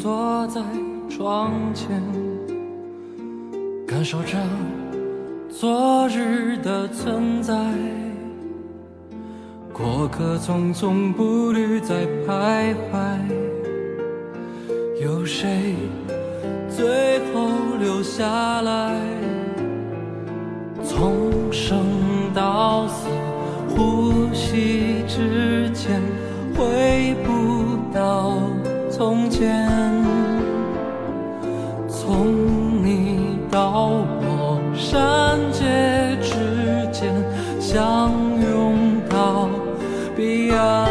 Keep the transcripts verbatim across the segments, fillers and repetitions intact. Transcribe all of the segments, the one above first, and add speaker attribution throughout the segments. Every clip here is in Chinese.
Speaker 1: 坐在窗前，感受着昨日的存在。过客匆匆步履在徘徊，有谁最后留下来？从生到死，呼吸之间，回不到从前。从你到我，山界之间，相拥到彼岸。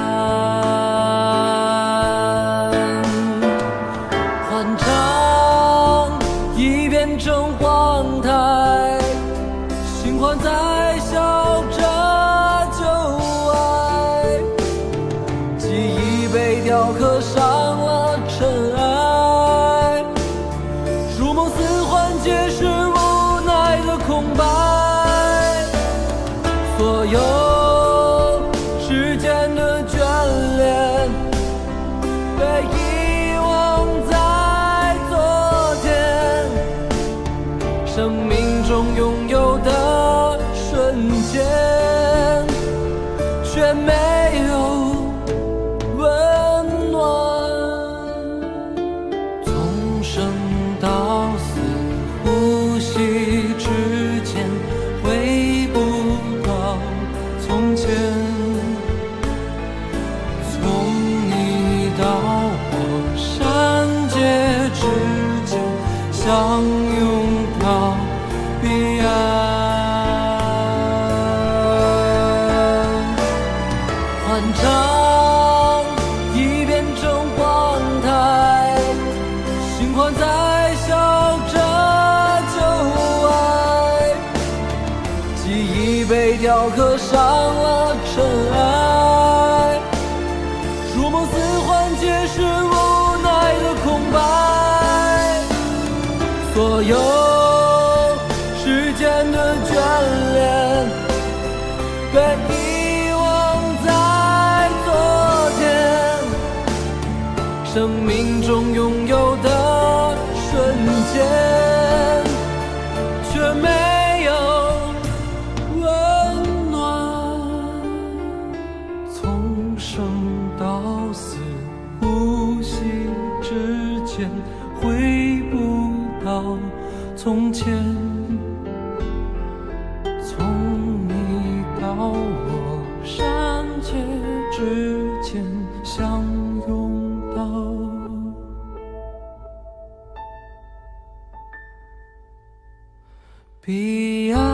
Speaker 1: 欢唱一遍正荒台，心欢在笑着旧爱，记忆被雕刻上了尘埃，如梦似幻，皆是无奈的空白。所有时间的眷恋被遗忘在昨天，生命中拥有的瞬间，却没有温暖。从生到死，呼吸之间，回不到从前。从你到我，山界之间，相拥到彼岸。欢唱一遍正荒台，心欢在笑着旧爱，记忆被雕刻上了尘埃，如梦似幻，皆是无奈的空白。所有时间的眷恋被遗忘在昨天，生命中拥有的瞬间，却没有温暖。从生到死，呼吸之间，回不到从前。从你到我，山界之间，相拥到彼岸。